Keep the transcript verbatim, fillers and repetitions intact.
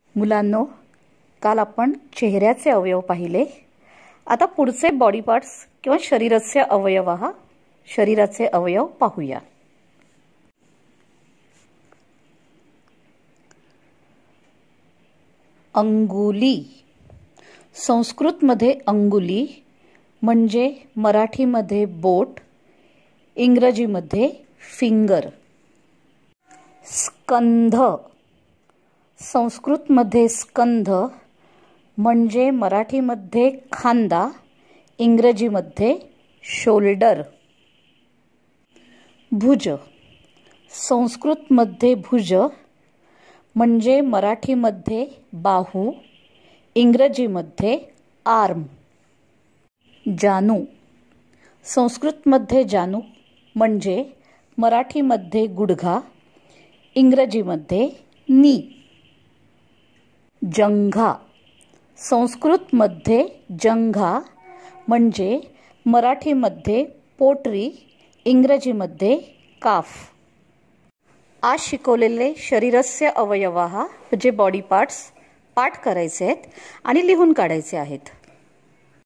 मुलांनो, काल आपण चेहऱ्याचे अवयव पाहिले. आता पुढचे बॉडी पार्ट्स किंवा शरीराचे अवयव हा शरीराचे अवयव पाहूया. अंगुली. संस्कृत मध्ये अंगुली म्हणजे मराठी मध्ये बोट, इंग्रजी मध्ये फिंगर. स्कंध. संस्कृत मध्ये स्कंध म्हणजे मराठी मध्ये खांदा, इंग्रजी मध्ये शोल्डर. भुज. संस्कृत मध्ये भुज म्हणजे मराठी मध्ये बाहू, इंग्रजी मध्ये आर्म. जानू. संस्कृत मध्ये जानू म्हणजे मराठी मध्ये गुडघा, इंग्रजी मध्ये नी. जंघा. संस्कृत मध्ये जंघा म्हणजे मराठी मध्ये पोटरी, इंग्रजी मध्ये काफ. आज शिकवलेले शरीराचे अवयव म्हणजे बॉडी पार्ट्स पाठ करायचे आहेत आणि लिहून काढायचे आहेत.